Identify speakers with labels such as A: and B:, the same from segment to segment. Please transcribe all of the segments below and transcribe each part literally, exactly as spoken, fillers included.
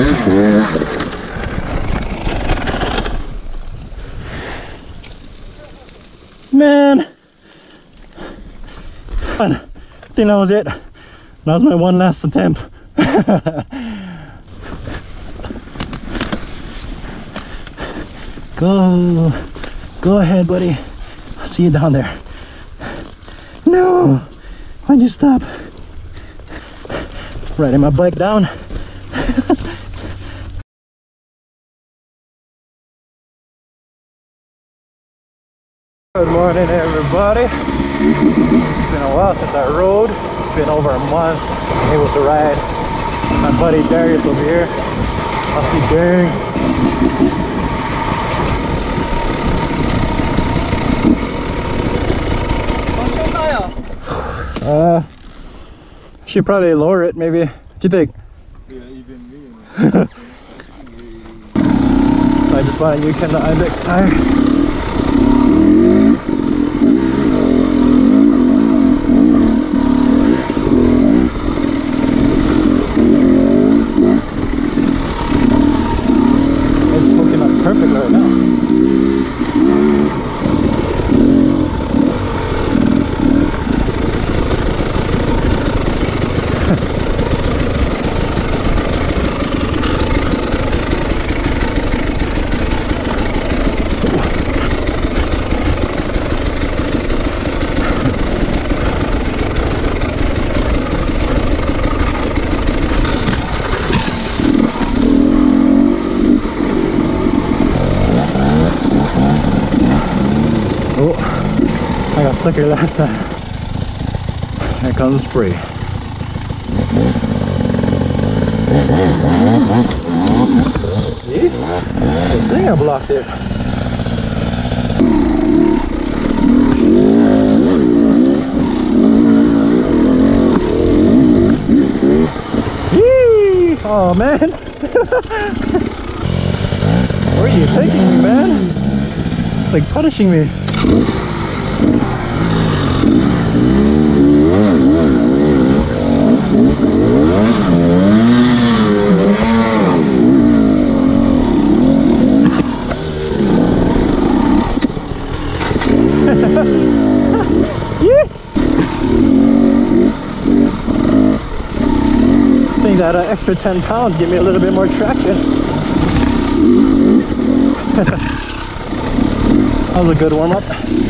A: Man, I think that was it. That was my one last attempt. Go, go ahead, buddy. I'll see you down there. No, why'd you stop? Riding my bike down. Good morning, everybody. It's been a while since I rode. It's been over a month. I'm able to ride. My buddy Darius over here. Must be dang. Uh, should probably lower it, maybe. What do you think? Yeah, even me. So I just bought a new Kenda Ibex tire. It's hooking up perfect right now. Oh, I got stuck here last time. Here comes the spray. See? Good thing I blocked it. Yee! Oh man! Where are you taking me, man? It's like punishing me. I think that uh, extra ten pounds give me a little bit more traction. That was a good warm-up.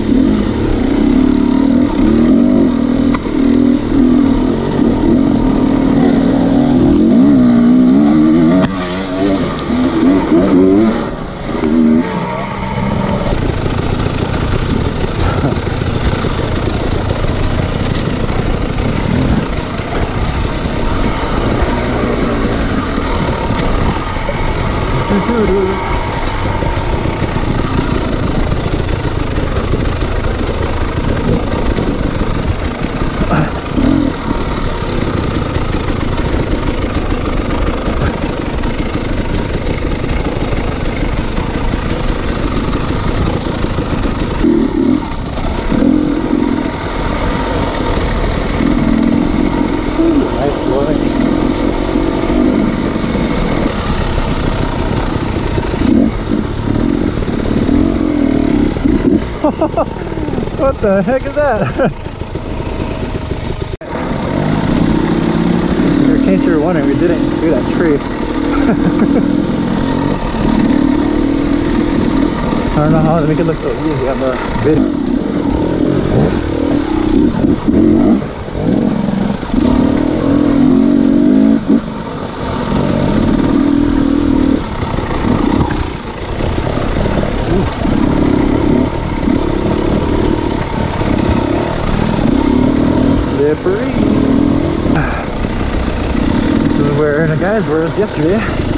A: What the heck is that? In case you were wondering, we didn't do that tree. I don't know how to make it look so easy on the video. Slippery. This is where the guys were yesterday.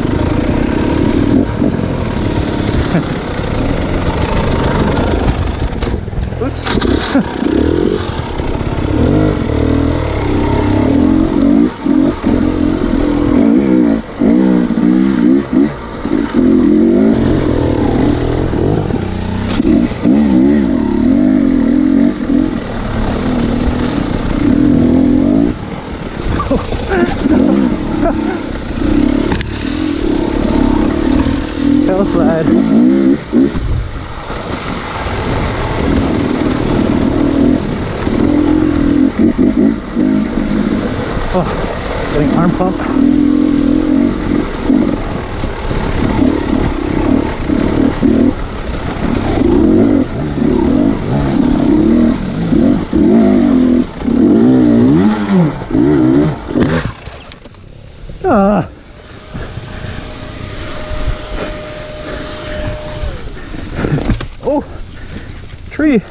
A: Oops. little slide. Oh, getting arm pump. Ah. Oh, tree.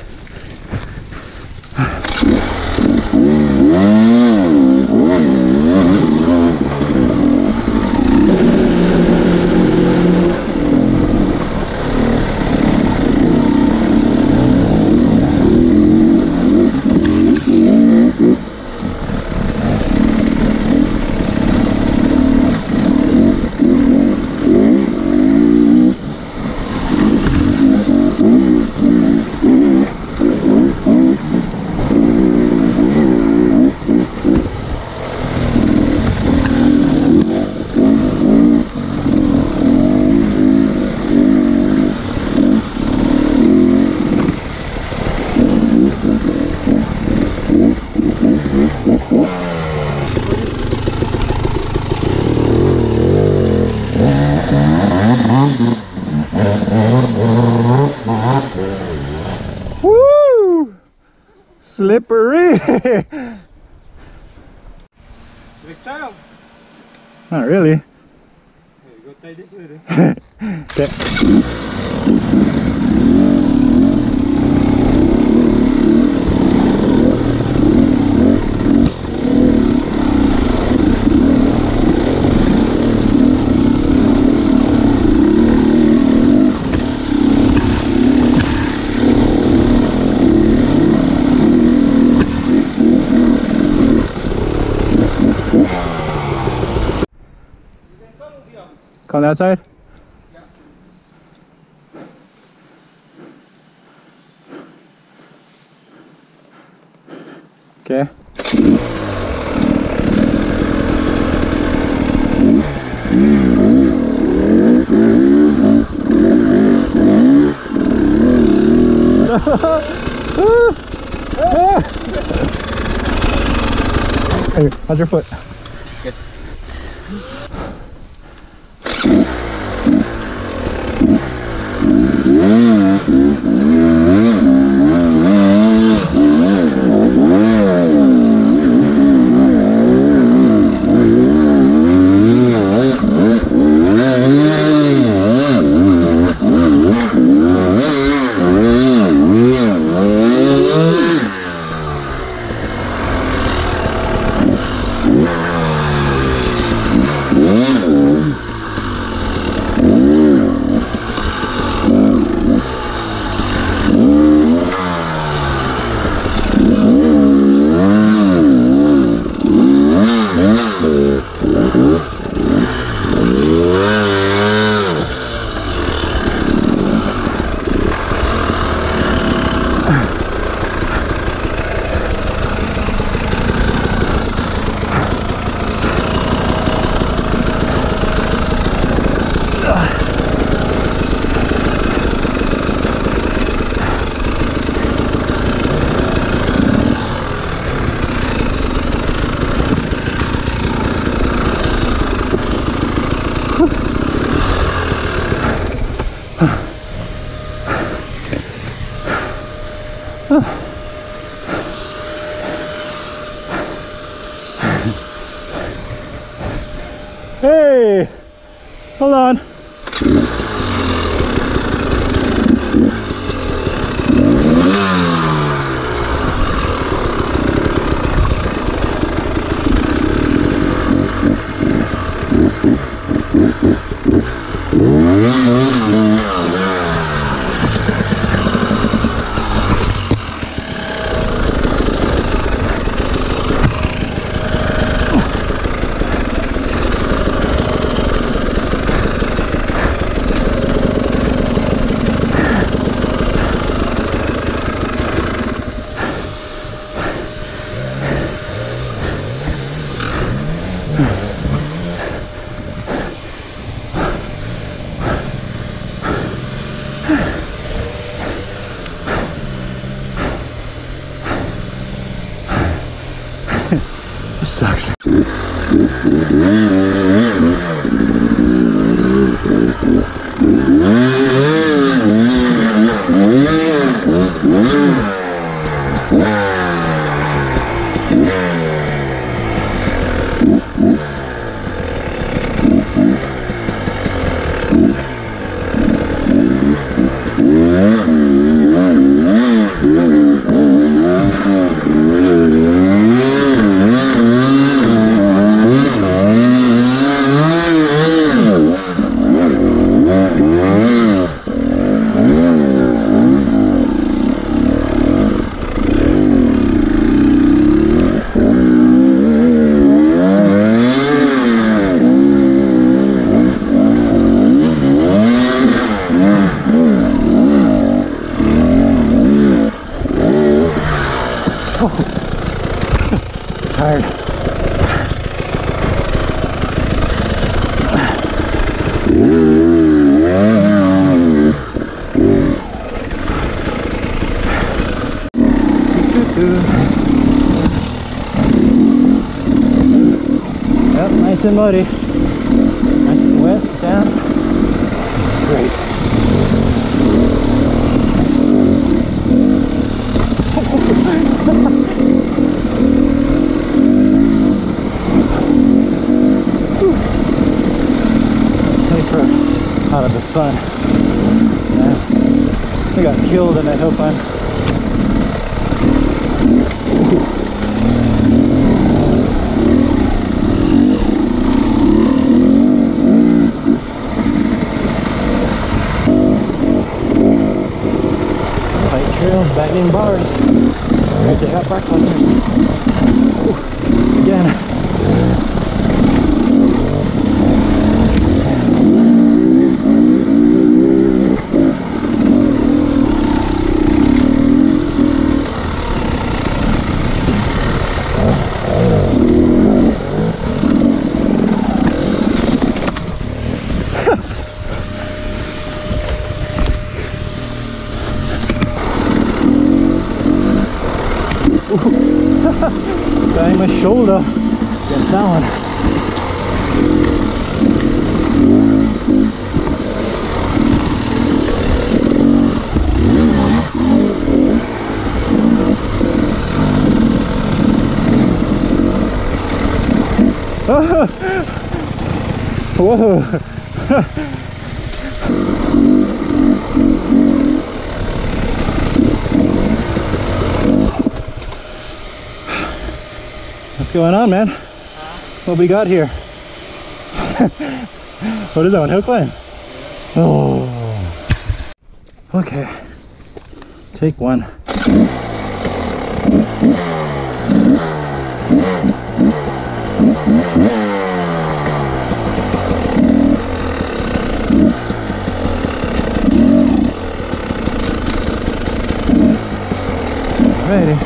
A: Woo! Slippery!
B: Big time.
A: Not really.
B: Hey, go tie this way then.
A: Okay. Come that side? Okay. Hey, how's your foot?
B: Good. Hey, hold on.
A: Tired. Yep, nice and muddy. Nice and wet, down. Straight. Thanks for out of the sun. Yeah. I got killed in that hill climb. Tight trails, banging bars. Right to have back clusters. Ooh, again. Bang my shoulder against that one. Whoa. What's going on, man? Huh? What we got here? What is that one? Hill climb? Oh. Okay. Take one. Alrighty.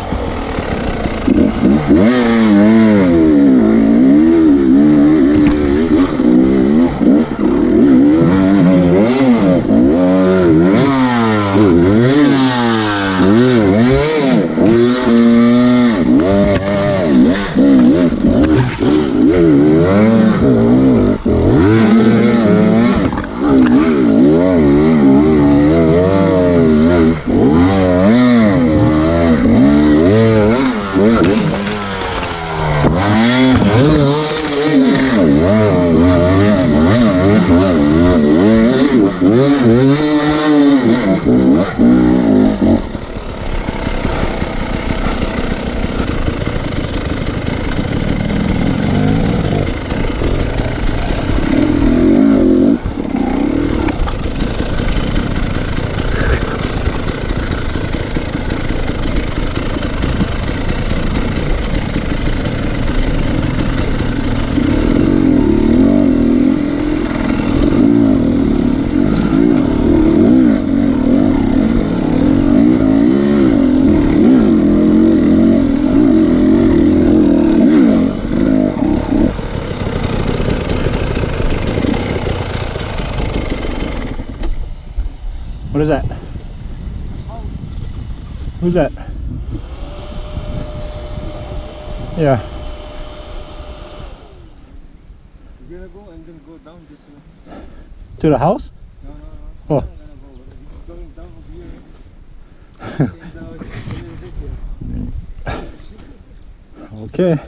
A: What is that? Who's that? Yeah.
B: We're gonna go and then go down this way.
A: To the house?
B: No, no, no.
A: Oh.
B: I'm gonna go. This is going down over here. And now it's a little bit here.
A: Okay.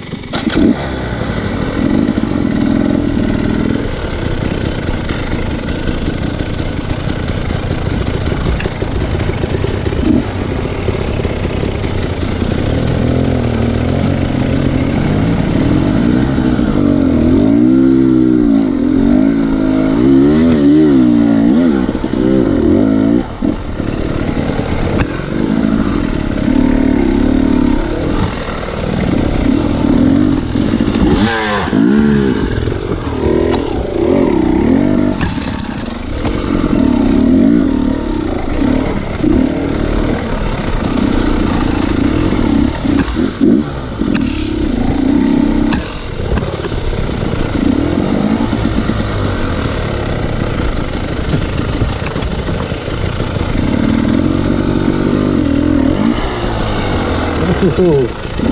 A: Ooh.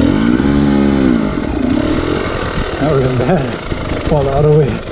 A: That would have been bad. Fall out of the way.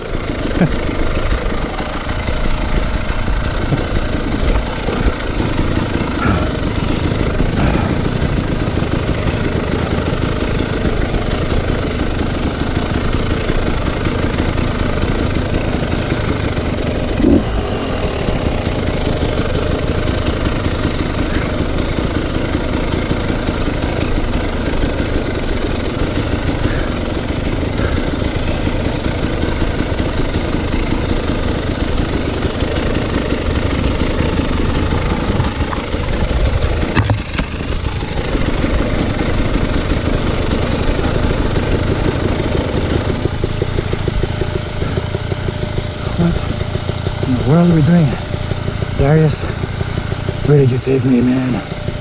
A: What are we doing? Darius, where did you take me, man?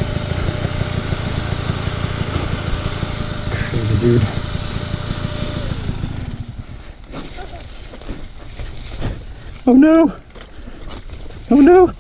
A: Crazy dude. Oh no! Oh no!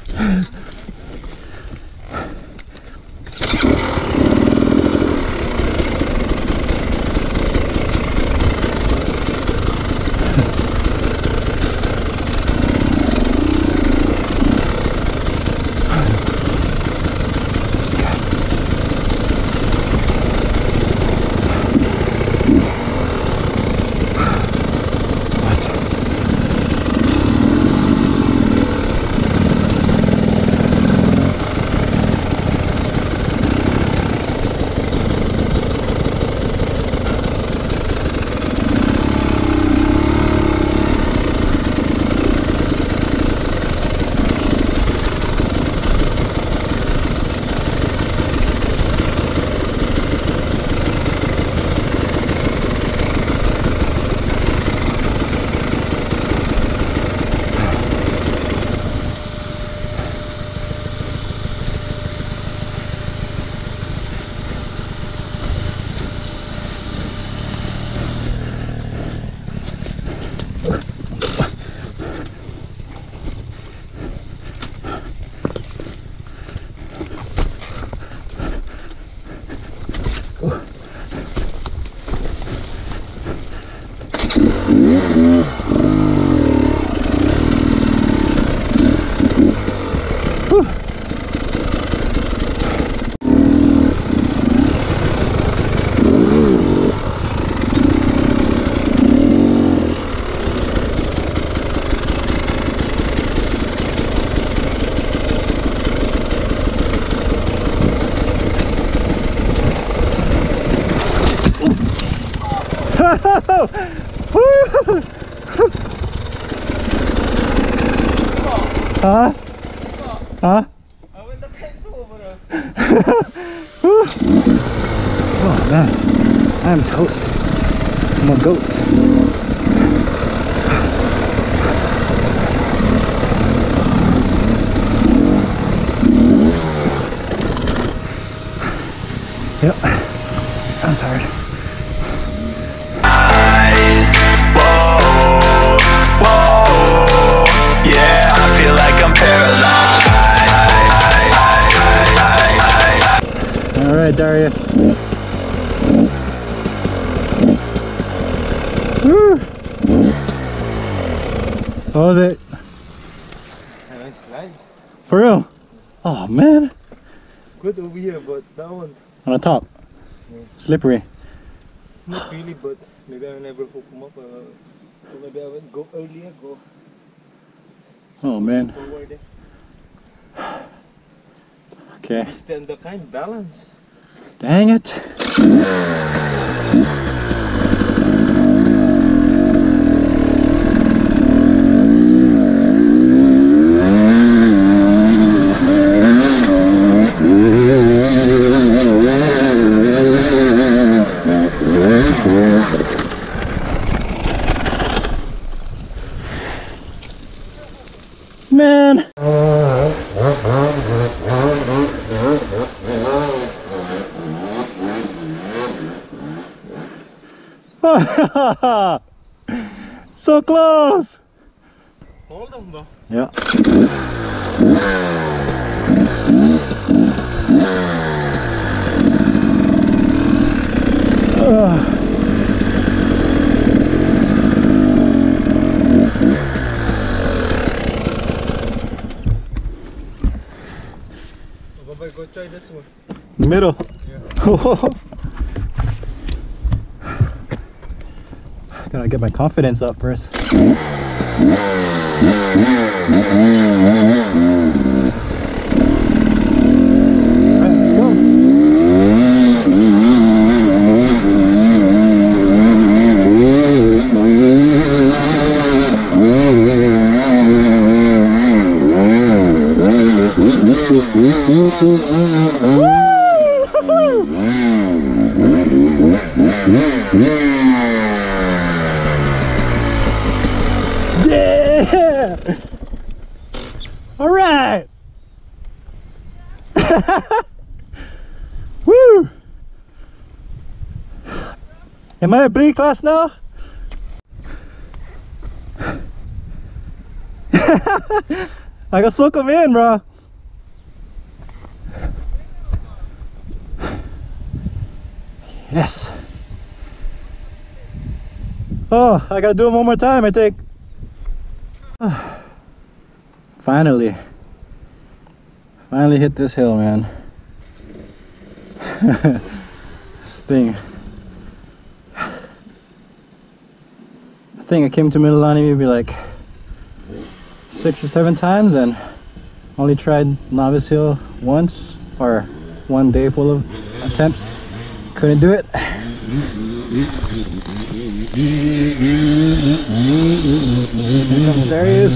A: Huh? Huh? Oh man, I'm toast. I'm a goat. Yep, I'm tired.
C: Eyes, whoa, whoa, yeah, I feel like I'm paralyzed.
A: All right, Darius. Woo. What was it?
B: A nice slide.
A: For real? Oh man.
B: Good over here, but that one,
A: On the top.
B: Yeah.
A: Slippery.
B: not really, but maybe I will never hook them up. Uh, or maybe I will go earlier, go
A: Oh man.
B: forward.
A: Okay.
B: It's the, the kind balance.
A: Dang it. Man. So close.
B: Hold on, bro.
A: Yeah. Uh.
B: Bye-bye, go try this one.
A: Middle.
B: Yeah.
A: Gotta get my confidence up first. Yeah! All right. Woo! Am I a B class now? I got soak 'em in, bro. Yes. Oh, I gotta do it one more time, I think. Finally. Finally hit this hill, man. This thing. I think I came to Mililani maybe like six or seven times and only tried Novice Hill once, or one day full of attempts. Couldn't do it. There he is.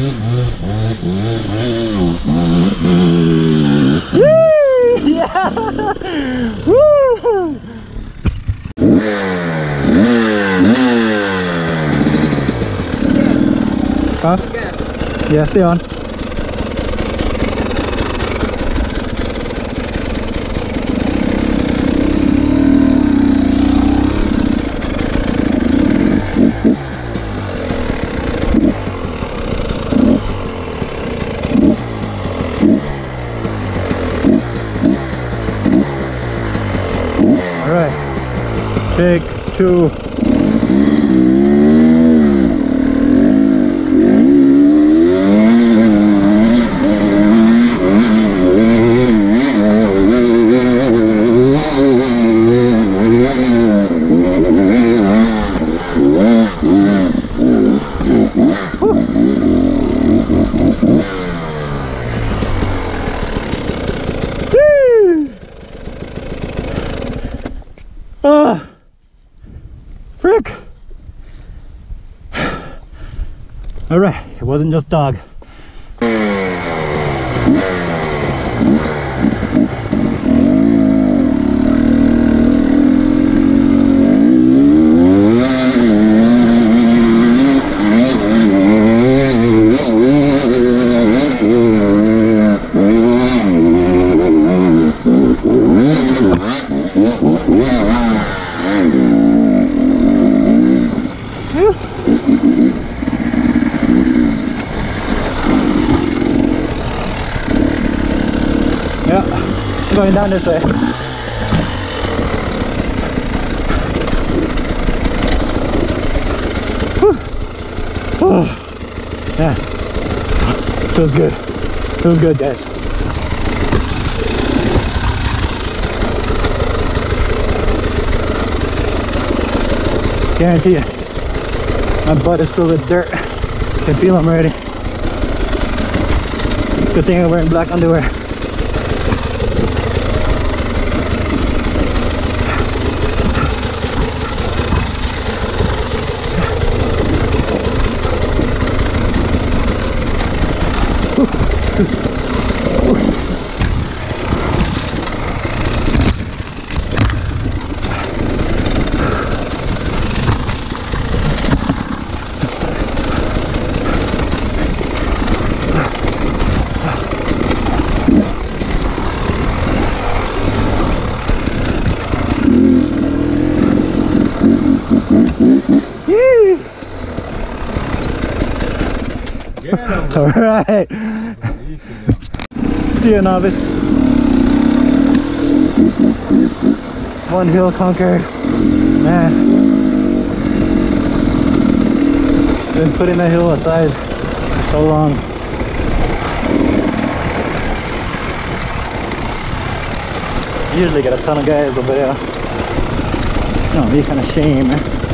A: Woo! Yeah! Woo! Huh? Yeah, stay on. Take two. Ah, frick. All right, it wasn't just dog. Yeah, going down this way. Whew. Oh. Yeah, feels good. Feels good, guys. Guarantee you, my butt is filled with dirt. Can feel them already. Good thing I'm wearing black underwear.
B: Yeah,
A: All right.
B: easy now.
A: See you, Novice. It's one hill conquered. Man, been putting that hill aside for so long. Usually get a ton of guys over there. No, be kind of shame.